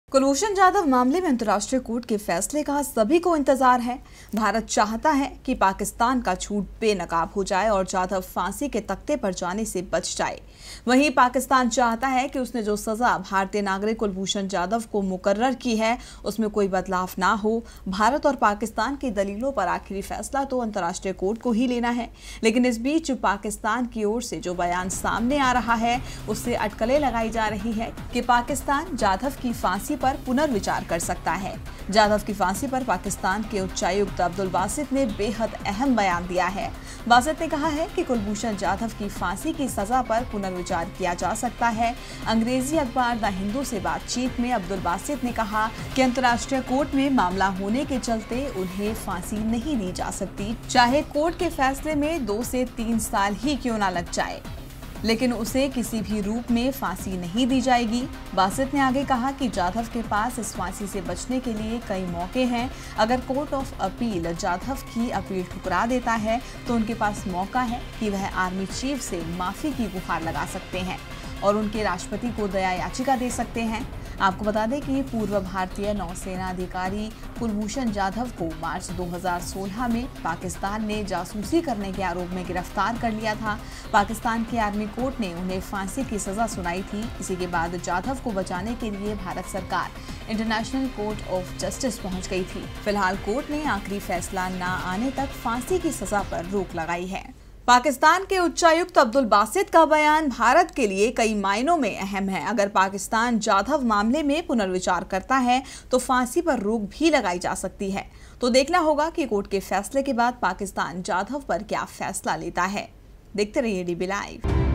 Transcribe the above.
कुलभूषण जाधव मामले में अंतर्राष्ट्रीय कोर्ट के फैसले का सभी को इंतजार है। भारत चाहता है कि पाकिस्तान का झूठ बेनकाब हो जाए और जाधव फांसी के तख्ते पर जाने से बच जाए। वहीं पाकिस्तान चाहता है कि उसने जो सजा भारतीय नागरिक कुलभूषण जाधव को मुकर्रर की है उसमें कोई बदलाव ना हो। भारत और पाकिस्तान की दलीलों पर आखिरी फैसला तो अंतर्राष्ट्रीय कोर्ट को ही लेना है, लेकिन इस बीच पाकिस्तान की ओर से जो बयान सामने आ रहा है उससे अटकलें लगाई जा रही है कि पाकिस्तान जाधव की फांसी पर पुनर्विचार कर सकता है। जाधव की फांसी पर पाकिस्तान के उच्चायुक्त अब्दुल बासित ने बेहद अहम बयान दिया है। बासित ने कहा है कि कुलभूषण जाधव की फांसी की सजा पर पुनर्विचार किया जा सकता है। अंग्रेजी अखबार द हिंदू से बातचीत में अब्दुल बासित ने कहा कि अंतर्राष्ट्रीय कोर्ट में मामला होने के चलते उन्हें फांसी नहीं दी जा सकती, चाहे कोर्ट के फैसले में 2 से 3 साल ही क्यों न लग जाए, लेकिन उसे किसी भी रूप में फांसी नहीं दी जाएगी। बासित ने आगे कहा कि जाधव के पास इस फांसी से बचने के लिए कई मौके हैं। अगर कोर्ट ऑफ अपील जाधव की अपील ठुकरा देता है तो उनके पास मौका है कि वह आर्मी चीफ से माफी की गुहार लगा सकते हैं और उनके राष्ट्रपति को दया याचिका दे सकते हैं। आपको बता दें कि पूर्व भारतीय नौसेना अधिकारी कुलभूषण जाधव को मार्च 2016 में पाकिस्तान ने जासूसी करने के आरोप में गिरफ्तार कर लिया था। पाकिस्तान की आर्मी कोर्ट ने उन्हें फांसी की सजा सुनाई थी। इसी के बाद जाधव को बचाने के लिए भारत सरकार इंटरनेशनल कोर्ट ऑफ जस्टिस पहुंच गई थी। फिलहाल कोर्ट ने आखिरी फैसला न आने तक फांसी की सजा पर रोक लगाई है। पाकिस्तान के उच्चायुक्त अब्दुल बासित का बयान भारत के लिए कई मायनों में अहम है। अगर पाकिस्तान जाधव मामले में पुनर्विचार करता है तो फांसी पर रोक भी लगाई जा सकती है। तो देखना होगा कि कोर्ट के फैसले के बाद पाकिस्तान जाधव पर क्या फैसला लेता है। देखते रहिए डीबी लाइव।